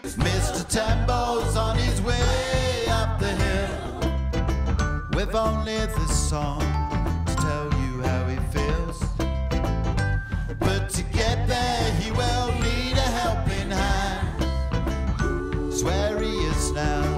Mr. Tambo's on his way up the hill with only this song to tell you how he feels. But to get there he will need a helping hand. It's where he is now.